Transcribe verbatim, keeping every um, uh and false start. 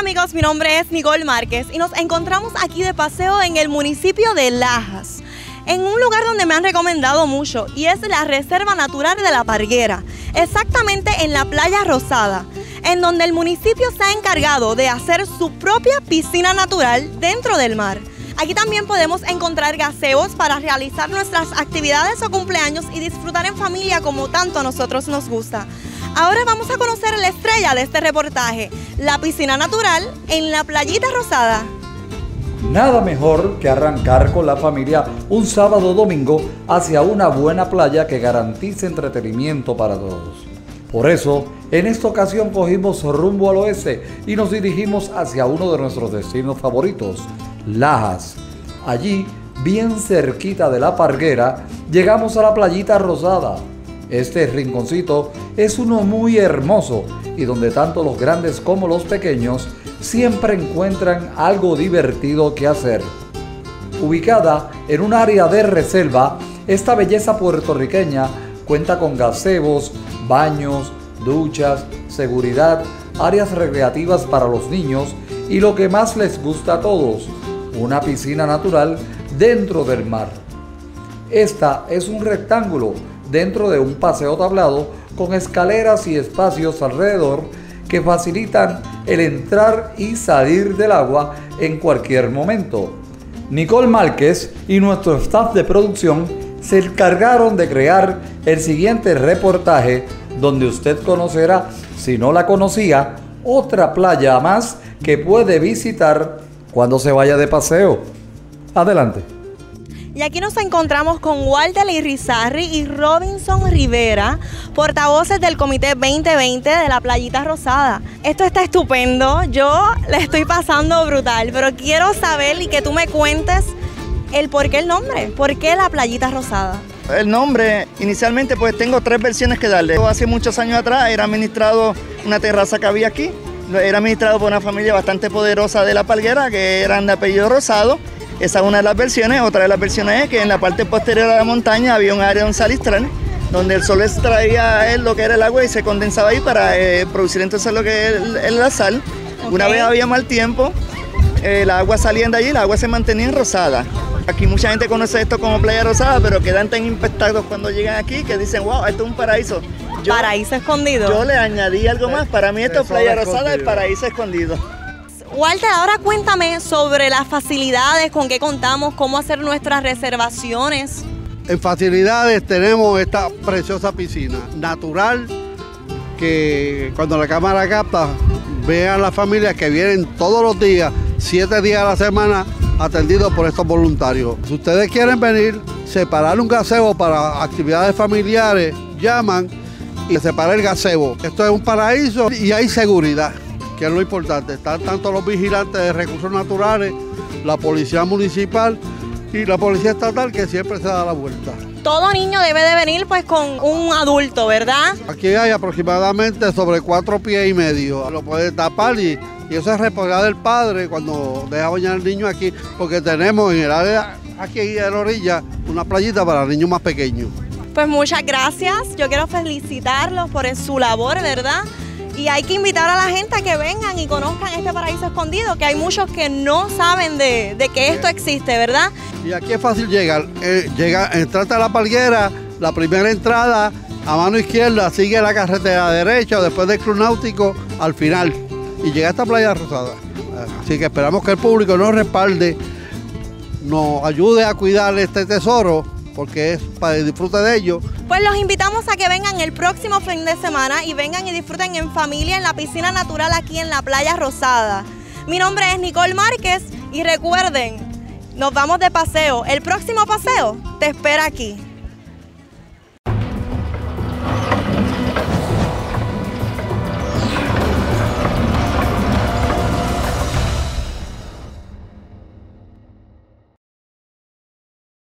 amigos, mi nombre es Nicole Márquez y nos encontramos aquí de paseo en el municipio de Lajas, en un lugar donde me han recomendado mucho y es la Reserva Natural de La Parguera, exactamente en la Playa Rosada, en donde el municipio se ha encargado de hacer su propia piscina natural dentro del mar. Aquí también podemos encontrar gazebos para realizar nuestras actividades o cumpleaños y disfrutar en familia como tanto a nosotros nos gusta. Ahora vamos a conocer la estrella de este reportaje, la piscina natural en la Playita Rosada. Nada mejor que arrancar con la familia un sábado o domingo hacia una buena playa que garantice entretenimiento para todos. Por eso, en esta ocasión cogimos rumbo al oeste y nos dirigimos hacia uno de nuestros destinos favoritos, Lajas. Allí, bien cerquita de La Parguera, llegamos a la Playita Rosada. Este rinconcito es uno muy hermoso y donde tanto los grandes como los pequeños siempre encuentran algo divertido que hacer. Ubicada en un área de reserva, esta belleza puertorriqueña cuenta con gazebos, baños, duchas, seguridad, áreas recreativas para los niños y lo que más les gusta a todos, una piscina natural dentro del mar. Esta es un rectángulo dentro de un paseo tablado con escaleras y espacios alrededor que facilitan el entrar y salir del agua en cualquier momento. Nicole Márquez y nuestro staff de producción se encargaron de crear el siguiente reportaje donde usted conocerá, si no la conocía, otra playa más que puede visitar cuando se vaya de paseo. Adelante. Y aquí nos encontramos con Walter Irizarry y Robinson Rivera, portavoces del Comité veinte veinte de la Playita Rosada. Esto está estupendo, yo le estoy pasando brutal, pero quiero saber y que tú me cuentes el por qué el nombre, por qué la Playita Rosada. El nombre, inicialmente pues tengo tres versiones que darle. Hace muchos años atrás era administrado una terraza que había aquí, era administrado por una familia bastante poderosa de La Parguera que eran de apellido Rosado. Esa es una de las versiones. Otra de las versiones es que en la parte posterior de la montaña había un área de un salistral donde el sol extraía lo que era el agua y se condensaba ahí para eh, producir entonces lo que es el, el, la sal. Okay. Una vez había mal tiempo, eh, la agua salía de allí, la agua se mantenía en rosada. Aquí mucha gente conoce esto como Playa Rosada, pero quedan tan impactados cuando llegan aquí que dicen, wow, esto es un paraíso. Yo, paraíso escondido. Yo le añadí algo más, para mí esto es Playa Rosada, el paraíso escondido. Walter, ahora cuéntame sobre las facilidades, con qué contamos, cómo hacer nuestras reservaciones. En facilidades tenemos esta preciosa piscina natural que cuando la cámara capta, vean las familias que vienen todos los días, siete días a la semana, atendidos por estos voluntarios. Si ustedes quieren venir, separar un gazebo para actividades familiares, llaman y separa el gazebo. Esto es un paraíso y hay seguridad, que es lo importante. Están tanto los vigilantes de recursos naturales, la policía municipal y la policía estatal que siempre se da la vuelta. Todo niño debe de venir pues con un adulto, ¿verdad? Aquí hay aproximadamente sobre cuatro pies y medio. Lo puede tapar y, y eso es responsabilidad del padre cuando deja bañar al niño aquí, porque tenemos en el área aquí en la orilla una playita para niños más pequeños. Pues muchas gracias. Yo quiero felicitarlos por su labor, ¿verdad? Y hay que invitar a la gente a que vengan y conozcan este paraíso escondido, que hay muchos que no saben de, de que esto existe, ¿verdad? Y aquí es fácil llegar. Eh, llega, entrate a La Parguera, la primera entrada, a mano izquierda, sigue la carretera derecha, después del Club Náutico, al final. Y llega a esta Playa Rosada. Así que esperamos que el público nos respalde, nos ayude a cuidar este tesoro, porque es para el disfrute de ellos. Pues los invitamos a que vengan el próximo fin de semana y vengan y disfruten en familia en la piscina natural aquí en la Playa Rosada. Mi nombre es Nicole Márquez y recuerden, nos vamos de paseo. El próximo paseo te espera aquí.